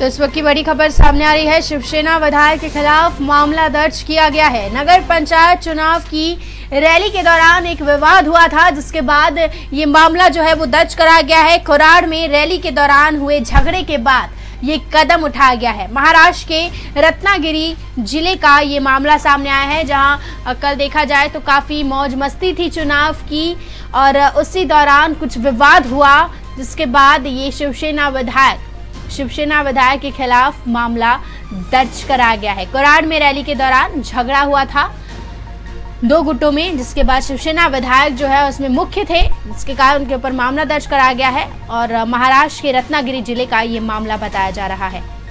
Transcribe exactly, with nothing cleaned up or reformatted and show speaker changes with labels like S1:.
S1: तो इस वक्त की बड़ी खबर सामने आ रही है। शिवसेना विधायक के खिलाफ मामला दर्ज किया गया है। नगर पंचायत चुनाव की रैली के दौरान एक विवाद हुआ था, जिसके बाद ये मामला जो है वो दर्ज करा गया है। कोराड़ में रैली के दौरान हुए झगड़े के बाद ये कदम उठाया गया है। महाराष्ट्र के रत्नागिरी जिले का ये मामला सामने आया है, जहां कल देखा जाए तो काफी मौज मस्ती थी चुनाव की, और उसी दौरान कुछ विवाद हुआ, जिसके बाद ये शिवसेना विधायक शिवसेना विधायक के खिलाफ मामला दर्ज कराया गया है। कोराड़ में रैली के दौरान झगड़ा हुआ था दो गुटों में, जिसके बाद शिवसेना विधायक जो है उसमें मुख्य थे, जिसके कारण उनके ऊपर मामला दर्ज कराया गया है। और महाराष्ट्र के रत्नागिरी जिले का ये मामला बताया जा रहा है।